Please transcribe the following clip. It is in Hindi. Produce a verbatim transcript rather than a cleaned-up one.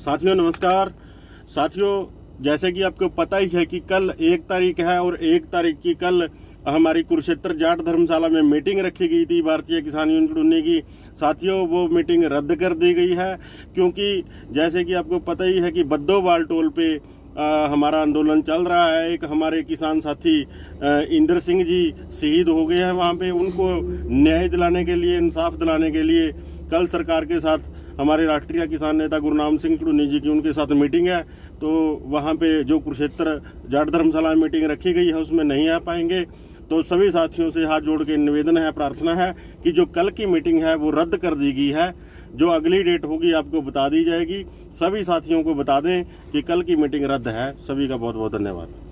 साथियों नमस्कार। साथियों, जैसे कि आपको पता ही है कि कल एक तारीख है और एक तारीख की कल हमारी कुरुक्षेत्र जाट धर्मशाला में मीटिंग रखी गई थी भारतीय किसान यूनियन कुडुन्नी की। साथियों, वो मीटिंग रद्द कर दी गई है क्योंकि जैसे कि आपको पता ही है कि बद्दोवाल टोल पे आ, हमारा आंदोलन चल रहा है। एक हमारे किसान साथी इंद्र सिंह जी शहीद हो गए हैं वहाँ पे। उनको न्याय दिलाने के लिए, इंसाफ दिलाने के लिए कल सरकार के साथ हमारे राष्ट्रीय किसान नेता गुरनाम सिंह कुडुन्नी जी की उनके साथ मीटिंग है। तो वहाँ पे जो कुरुक्षेत्र जाट धर्मशाला में मीटिंग रखी गई है उसमें नहीं आ पाएंगे। तो सभी साथियों से हाथ जोड़ के निवेदन है, प्रार्थना है कि जो कल की मीटिंग है वो रद्द कर दी गई है। जो अगली डेट होगी आपको बता दी जाएगी। सभी साथियों को बता दें कि कल की मीटिंग रद्द है। सभी का बहुत बहुत धन्यवाद।